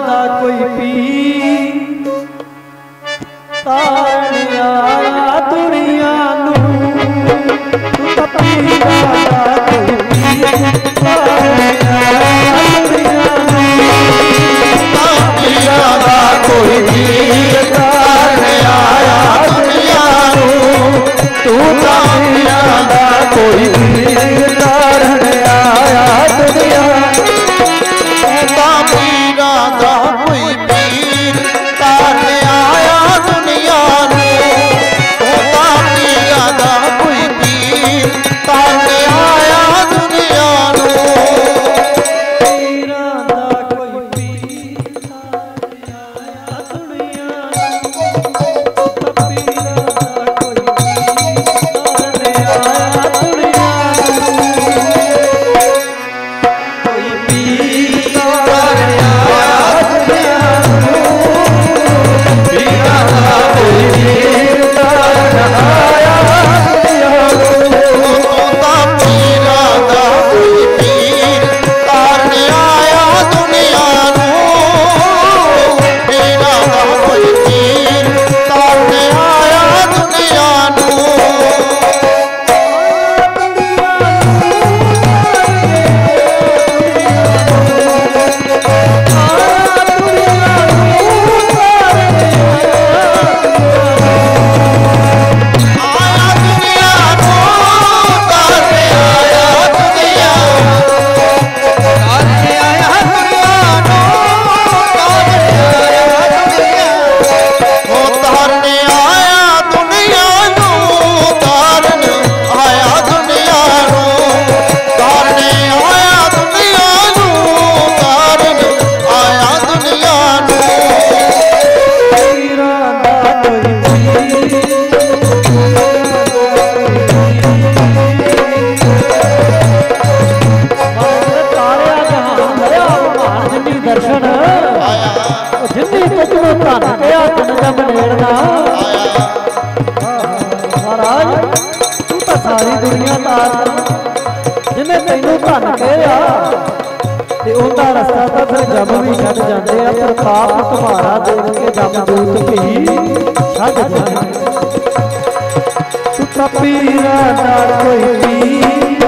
दा कोई पी तारने आया दुनिया नू तू तां पीरां दा कोई पी तारने आया दुनिया नू तां पीरां दा कोई पी तारने आया दुनिया नू तू तां पीरां दा कोई पी तारने आया दुनिया सारी दुनिया तार जिन्हें तेनू धन कहा ते उनका रस्ता तो फिर जम भी छड्ड जाते हैं पर पाप तुम्हारा देख के जम दूत भी छड्ड जाते तू तां पीरां दा कोई पी